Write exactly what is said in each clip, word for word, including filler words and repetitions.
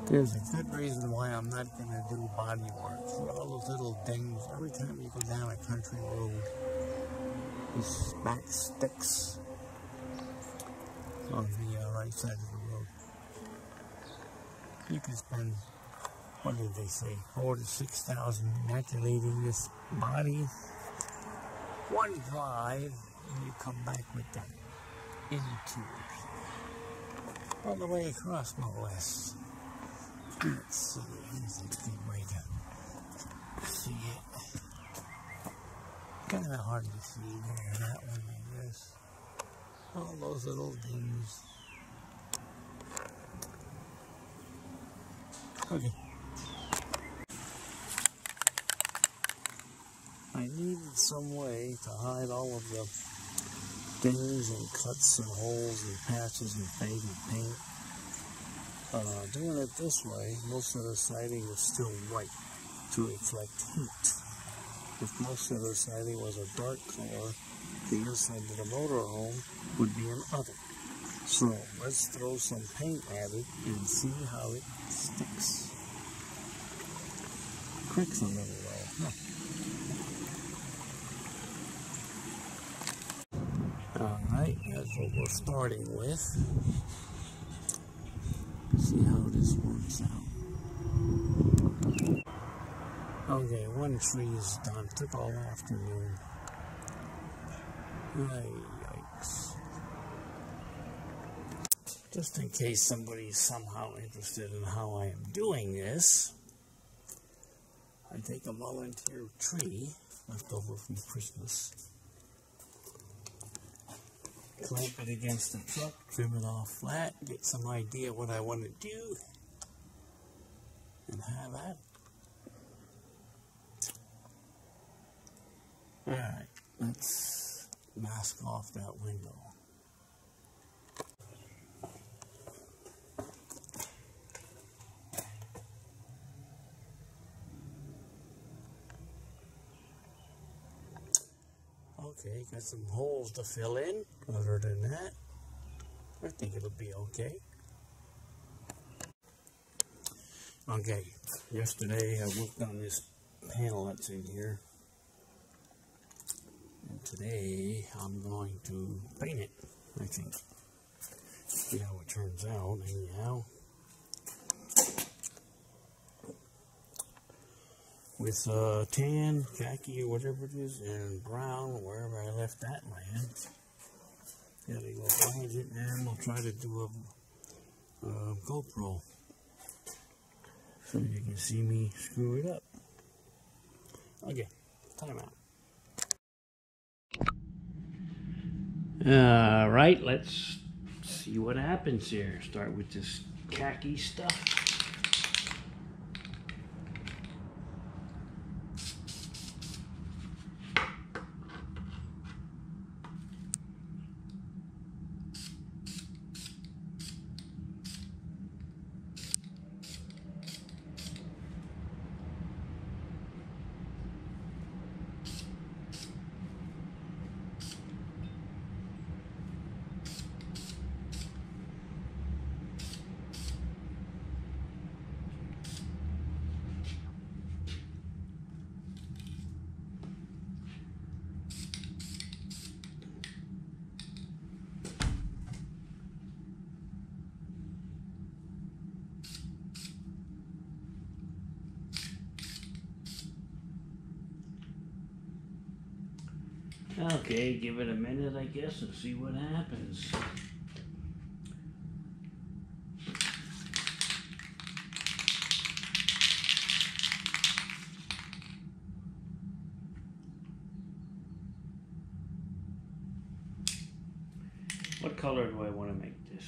There's a good reason why I'm not going to do body work. See all those little dings. Every time you go down a country road, this back sticks on the uh, right side of the road. You can spend, what did they say, four to six thousand immaculating this body. One drive, and you come back with that interior all the way across, no less. Let's see, here's a good way to see it. Kind of hard to see there, that one, I guess. All those little dings. Okay. I needed some way to hide all of the dings and cuts and holes and patches and faded paint. Uh, doing it this way, most of the siding was still white to reflect heat. If most of the siding was a dark color, the inside of the motorhome would be an oven. So let's throw some paint at it and see how it sticks. Cricks a little though. Huh. Alright, that's what we're starting with. See how this works out. Okay, one tree is done. Took all afternoon. Yikes. Just in case somebody's somehow interested in how I am doing this, I take a volunteer tree left over from Christmas, clamp it against the truck, trim it off flat, get some idea what I want to do, and have at it. Alright, let's mask off that window. Okay, got some holes to fill in. Other than that, I think it'll be okay. Okay, yesterday I worked on this panel that's in here. And today I'm going to paint it, I think. See how it turns out, anyhow. With uh, tan, khaki, or whatever it is, and brown, wherever I left that land. Gotta go find it, and we'll try to do a, a GoPro so you can see me screw it up. Okay, time out. Alright, let's see what happens here. Start with this khaki stuff. Okay, give it a minute, I guess, and see what happens. What color do I want to make this?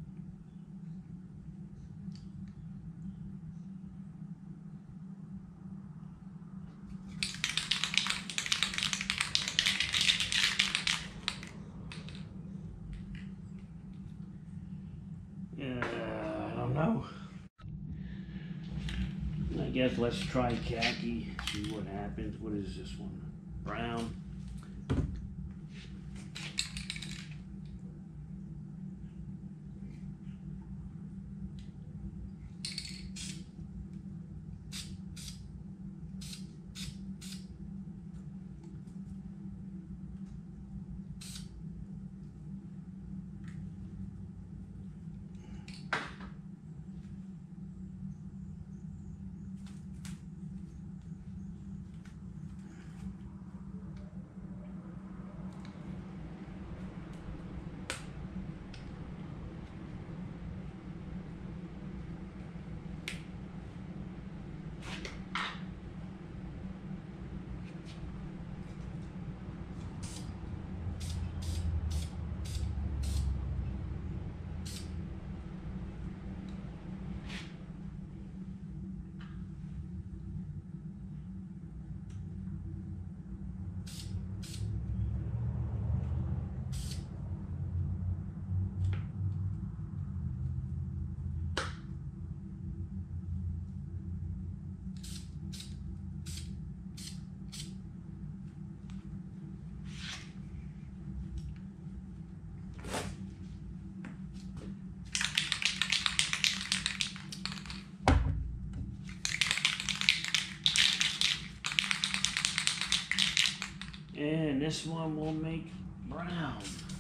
I guess let's try khaki, see what happens. What is this one? Brown. this one will make brown.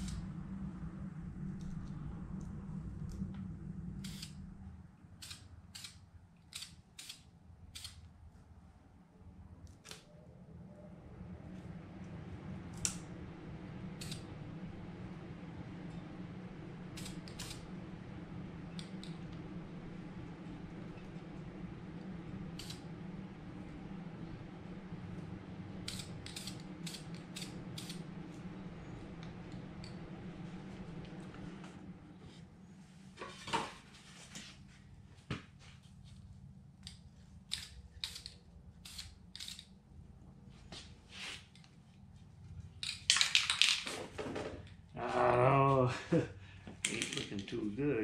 Oh, ain't looking too good.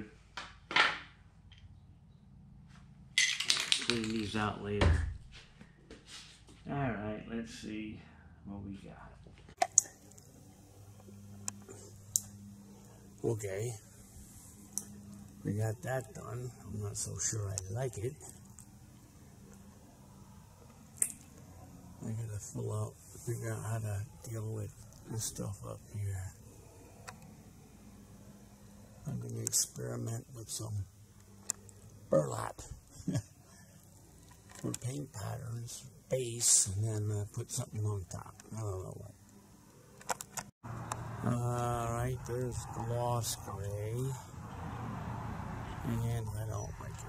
Clean these out later. Alright, let's see what we got. Okay, we got that done. I'm not so sure I like it. I gotta fill out, figure out how to deal with this stuff up here. I'm going to experiment with some burlap for paint patterns, base, and then uh, put something on top. I don't know what. Alright, there's gloss gray, and I don't like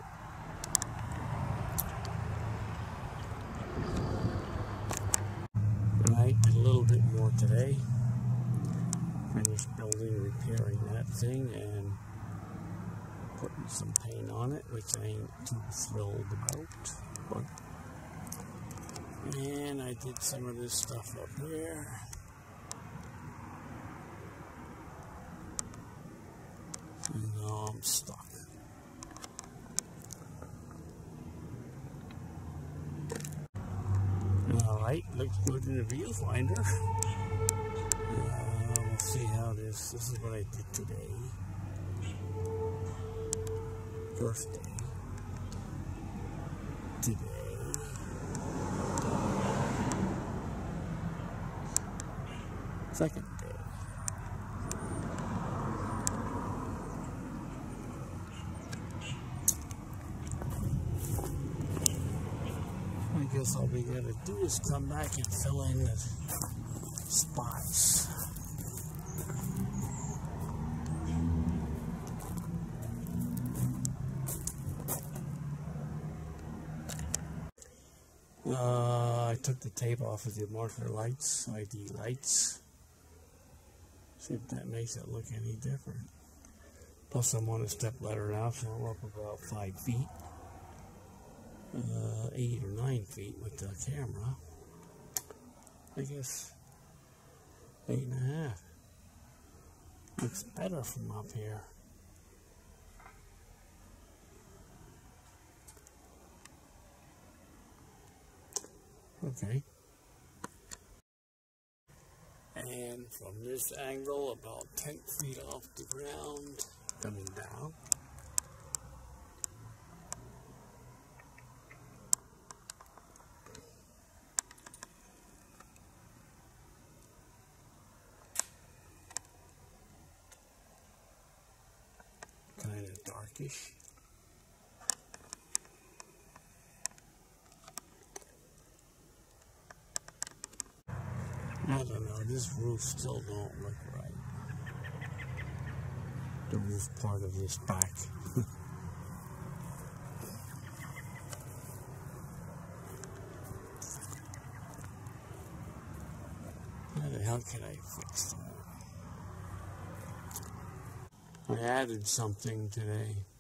it. Alright, a little bit more today. Finished building, repairing that thing, and putting some paint on it, which I ain't too thrilled about. But, and I did some of this stuff up here. And now I'm stuck. Alright, looks good in the viewfinder. Uh, we'll see how this, this is what I did today. First day. Today. Second day. I guess all we gotta do is come back and fill in the spots. Uh, I took the tape off of the marker lights, I D lights. See if that makes it look any different. Plus I'm on a step ladder now, so I'm up about five feet. Uh, eight or nine feet with the camera. I guess eight and a half. Looks better from up here. Okay. And from this angle, about ten feet off the ground, coming down. Kind of darkish. I don't know, this roof still don't look right. The roof part of this back. How the hell can I fix that? I added something today.